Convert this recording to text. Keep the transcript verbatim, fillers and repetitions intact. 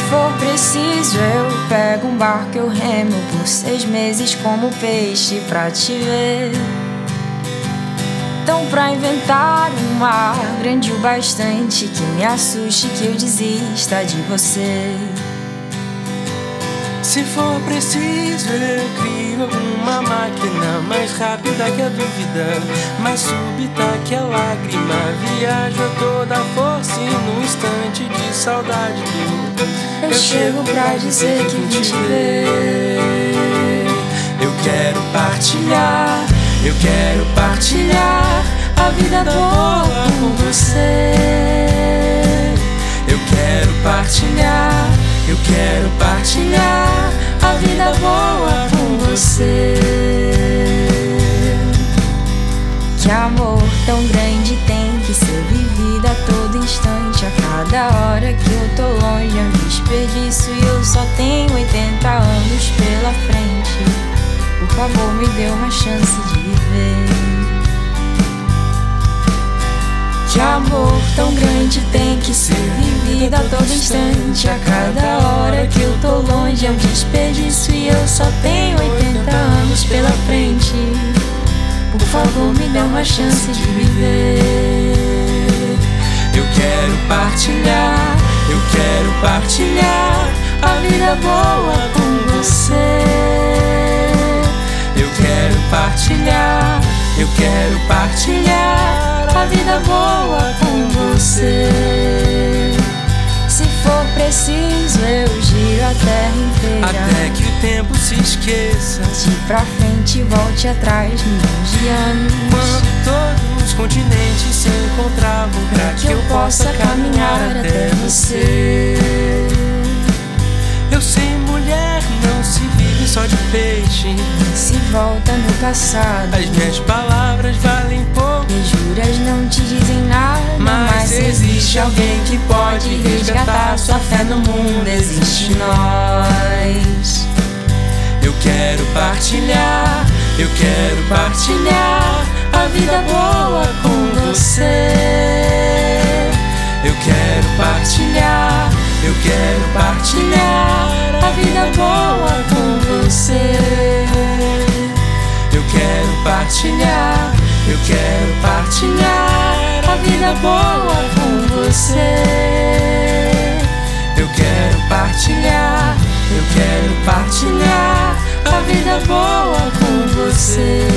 for preciso, eu pego um barco, eu remo por seis meses como peixe pra te ver. Então pra inventar um mar grande o bastante que me assuste, que eu desista de você. Se for preciso, eu crio alguma máquina mais rápida que a dúvida, mais súbita que a lágrima. Viajo a toda força e num instante de saudade do Eu, eu chego pra dizer que vim te ver. Eu quero partilhar, eu quero partilhar a vida boa com você. Eu quero partilhar, eu quero partilhar a vida boa com você. Que amor tão grande tem que ser vivido a todo instante, a cada hora que eu tô longe é um desperdício e eu só tenho oitenta anos pela frente. Por favor, me dê uma chance de viver. Que amor tão grande tem que ser vivido a todo instante, a cada hora que eu tô longe é um desperdício e eu só tenho oitenta anos pela frente. Por favor, me dê uma chance de viver. Eu quero partilhar, eu quero partilhar a vida boa com você. Eu quero partilhar, eu quero partilhar a vida boa com você. Se for preciso, eu giro a terra inteira, até que o tempo se esqueça, de pra frente e volte atrás milhões de anos. Quando todos os continentes se encontravam, pra que eu possa caminhar até você. Eu sei, mulher, não se vive só de peixe, se volta no passado. As minhas palavras valem pouco e juras não te dizem nada, mas, mas existe alguém que pode resgatar sua fé no mundo. Existe nós. Eu quero partilhar, eu quero partilhar a vida boa com você. Eu quero partilhar, eu quero partilhar a vida boa com você. Eu quero partilhar, eu quero partilhar a vida boa com você. Eu quero partilhar, eu quero partilhar a vida boa com você.